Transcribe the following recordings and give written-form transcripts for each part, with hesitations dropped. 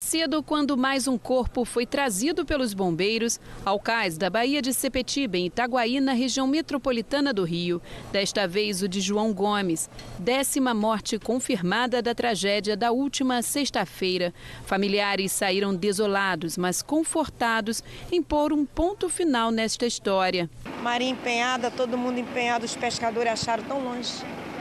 cedo, quando mais um corpo foi trazido pelos bombeiros ao cais da Baía de Sepetiba, em Itaguaí, na região metropolitana do Rio. Desta vez, o de João Gomes, 10ª morte confirmada da tragédia da última sexta-feira. Familiares saíram desolados, mas confortados em pôr um ponto final nesta história. Marinha empenhada, todo mundo empenhado, os pescadores acharam tão longe.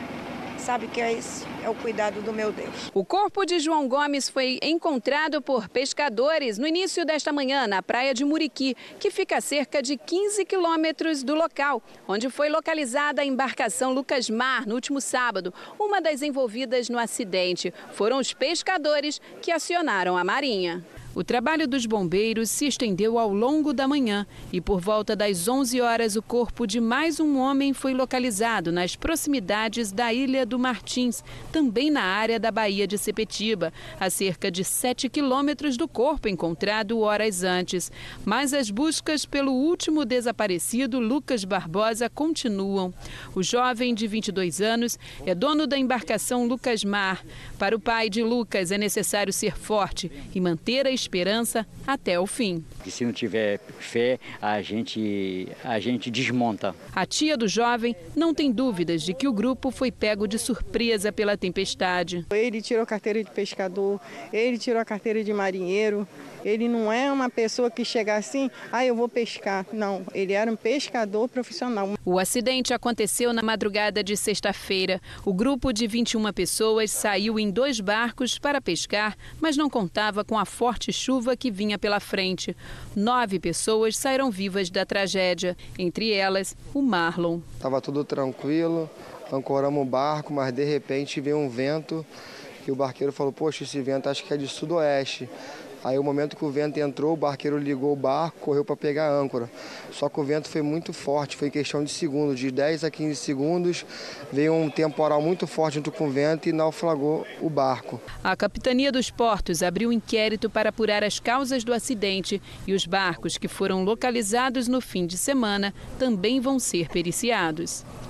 Sabe o que é isso? É o cuidado do meu Deus. O corpo de João Gomes foi encontrado por pescadores no início desta manhã na praia de Muriqui, que fica a cerca de 15 quilômetros do local, onde foi localizada a embarcação Lucas Mar no último sábado. Uma das envolvidas no acidente foram os pescadores que acionaram a Marinha. O trabalho dos bombeiros se estendeu ao longo da manhã e por volta das 11 horas o corpo de mais um homem foi localizado nas proximidades da Ilha do Martins, também na área da Baía de Sepetiba, a cerca de 7 quilômetros do corpo encontrado horas antes. Mas as buscas pelo último desaparecido, Lucas Barbosa, continuam. O jovem de 22 anos é dono da embarcação Lucas Mar. Para o pai de Lucas é necessário ser forte e manter a esperança até o fim. E se não tiver fé, a gente desmonta. A tia do jovem não tem dúvidas de que o grupo foi pego de surpresa pela tempestade. Ele tirou a carteira de pescador, ele tirou a carteira de marinheiro. Ele não é uma pessoa que chega assim, eu vou pescar. Não, ele era um pescador profissional. O acidente aconteceu na madrugada de sexta-feira. O grupo de 21 pessoas saiu em 2 barcos para pescar, mas não contava com a forte chuva que vinha pela frente. 9 pessoas saíram vivas da tragédia, entre elas o Marlon. Estava tudo tranquilo, ancoramos o barco, mas de repente veio um vento e o barqueiro falou, poxa, esse vento acho que é de sudoeste. Aí, o momento que o vento entrou, o barqueiro ligou o barco, correu para pegar a âncora. Só que o vento foi muito forte, foi questão de segundos, de 10 a 15 segundos. Veio um temporal muito forte junto com o vento e naufragou o barco. A Capitania dos Portos abriu um inquérito para apurar as causas do acidente e os barcos que foram localizados no fim de semana também vão ser periciados.